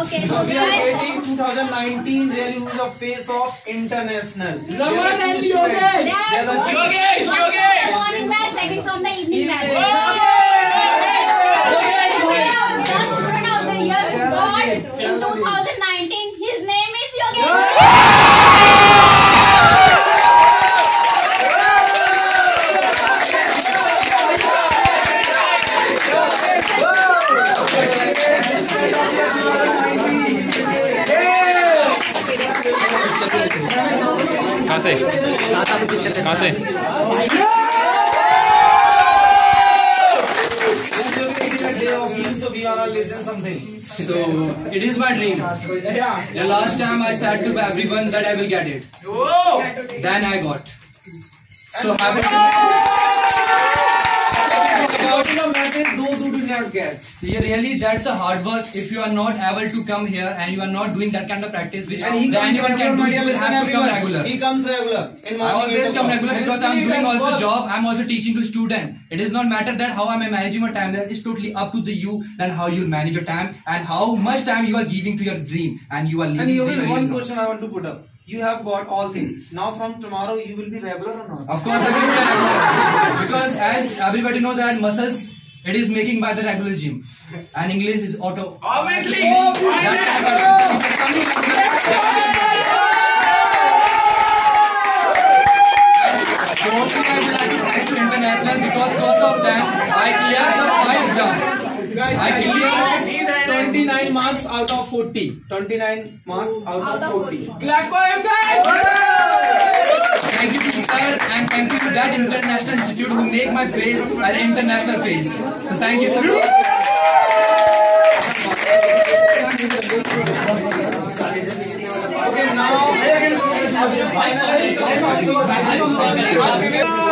Okay, So so we are guys. waiting 2019 really who's the face of international. Raman and They are the Yogesh! The morning batch, second from the evening batch. The student of the year who got in 2019. His name is Yogesh. कहाँ से कहाँ से day of you, so we are listen something. So, it is my dream. The last time I said to everyone that I will get it. Then I got. So, About the message those who do not get. See, really, that's a hard work. If you are not able to come here and you are not doing that kind of practice, which And he comes anyone can do, regular, you will listen have to come everyone. regular. He comes regular. In I morning always 8 come o'clock. regular because I'm doing also job. I'm also teaching to student. It is not matter that how am I managing my time. That is totally up to the you that how you manage your time and how much time you are giving to your dream and you are And leaving. Yogesh, one question I want to put up. You have got all things. Now from tomorrow you will be regular or not? Of course, I will be regular. Because as everybody know that muscles, it is making by the regular gym. And English is auto. Obviously. Mostly I would like to thanks to international because of them I cleared the 5 exams. I cleared 29 marks out of 40. 29 marks out of 40. Clap for him, guys! Thank you to sir and thank you to that international institute who make my face an international face. So thank you so much. Okay, now finally